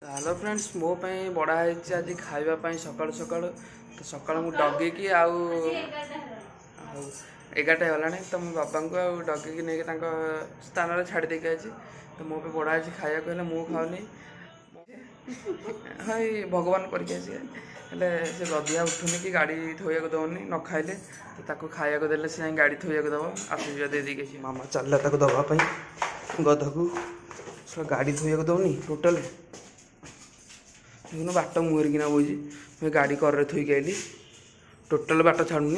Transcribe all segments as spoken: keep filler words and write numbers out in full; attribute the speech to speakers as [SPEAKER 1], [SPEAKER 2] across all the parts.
[SPEAKER 1] Hello friends मो बड़ा आज खावाई सका सका तो सका डगे कि आउ एगारटा गला तो मो बाबा को डगे कि नहीं स्थान छाड़ देके आज तो मो बड़ा आज खाया कहले मु खाऊनी हाई भगवान करके से गधिया उठुनी कि गाड़ी थोड़ा दौनी न खाइले तो ताको खाया देले से गाड़ी थोड़ा दब आशीर्वाद दे देके मामा चलला दवापाई गध को गाड़ी थोड़ा दौनी टोटाल देखो बाट मुहरिकिना बोझी मैं गाड़ी कर थोक आइली टोटाल बाट छाड़ुनी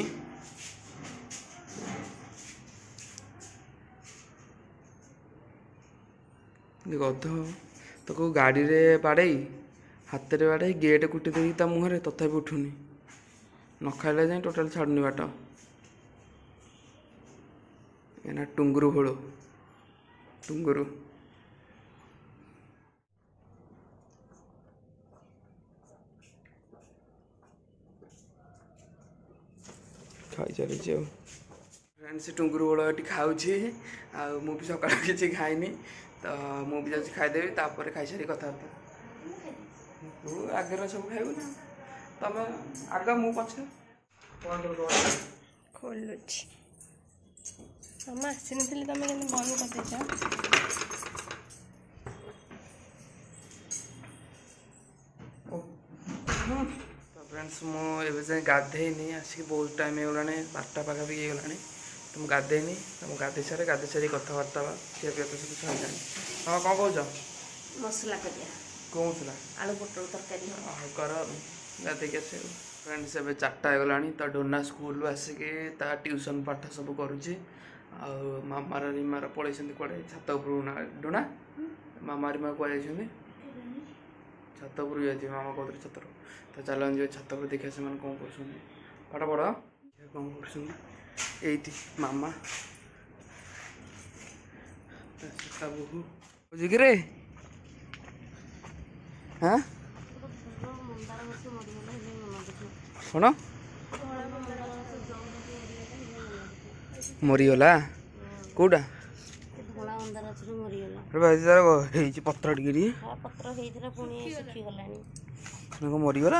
[SPEAKER 1] गध तो को गाड़ी रे बाड़े हाथ रे बाड़े गेट कुटी दे मुहर तथापि उठुनी न खाइले जाए टोटाल छाड़ुनी बाट एना टुंगुरु भोल टुंगुरु खाई चली फ्रेंड्स टुंगुरु बड़ ये खाऊँगी भी सका किसी खाइनी तो मुझे जाऊँ खाईदेवी तापर खाई सारी कथबार्ता तू आगे सब खाइबू ना तुम आग मु पछे
[SPEAKER 2] खोलुँ मामा आसी नी तुम के बंद कर
[SPEAKER 1] फ्रेंड्स मुझे गाधेनी आसिक बहुत टाइम हो गलानी बारटा पाखापाखि हो गलानी तो मुझे गाधेनी तो मुझे गाधे सारे गाधे सारी कथबार्ता खिया पिया तो सब सही हाँ कौन कौन
[SPEAKER 2] मसला करिया
[SPEAKER 1] कौ मसला
[SPEAKER 2] आलू पोटल तरकारी
[SPEAKER 1] कर गाधे के आस फ्रेंड्स एवं चार्टा हो गलानी तो डोना स्कूल आसिक ट्यूशन पाठ सब करुच्ची मामार रिमार पलि कड़े छात उपर डोना मामा रिमा कह छात उपर जाइए मामा कहते छतर तो चलो जो छात पर देखा से कौन कर पाठ पढ़ कौन कर मामा बोहू बुझे रे हाँ कौन मरीगला कौटा पत्र टे मरीगला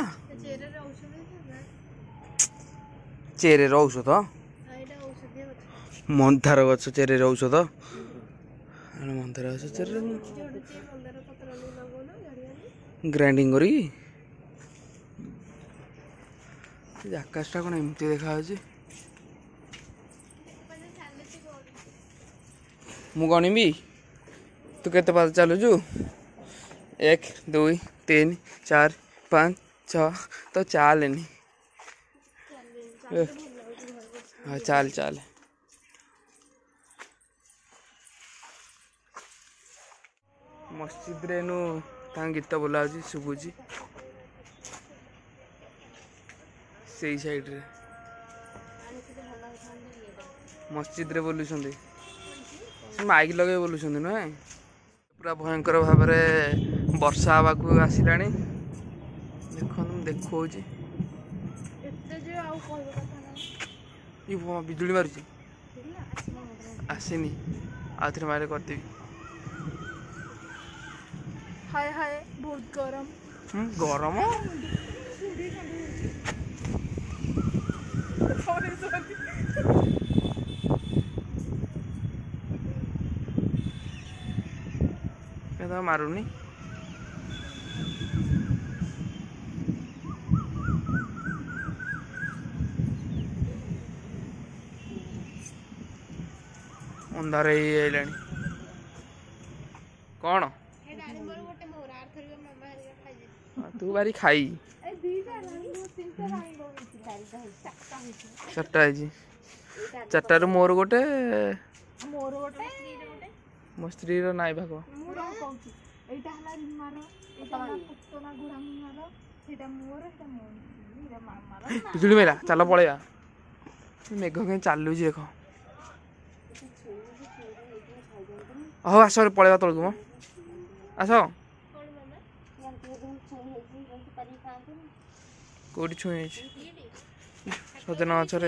[SPEAKER 1] चेरे औषध मंदार गछ चेरे औषध मंदार गछ चेरे ग्राइंडिंग करी आकाशटा कौन एमती देखा मु गणिबी तू केते पास चलुचु एक दुई तीन चार पाँच छ तो चालनी हाँ चाल चाल मस्जिद रे नु गीत बोला शुभुची से साइड रे मस्जिद रे बोलुछंदी माइक लगे बोलुछंदी नुहे पूरा भयंकर भाव में वर्षा हवा को आसला देख देखो बिजुली मारुची आसनी आउ थे मारे करदेवी
[SPEAKER 2] हाय हाय बहुत गरम
[SPEAKER 1] गरम क्या मारूनी अंधार कौन तू बारी खाई चार्टा चार्टा रु मोर गोटे मो स्त्री नाई भाग बिजुली मेला चल पलैया मेघ कहीं चलुच देख हो आस पलैया तलू मो आस कौटी छुई सजना गचरे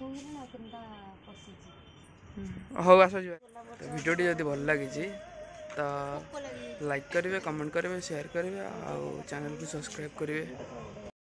[SPEAKER 1] हो आस भिडियोटी जदि भल लगी तो लाइक करेंगे, कमेंट करेंगे, शेयर करेंगे, और चैनल को सब्सक्राइब करेंगे।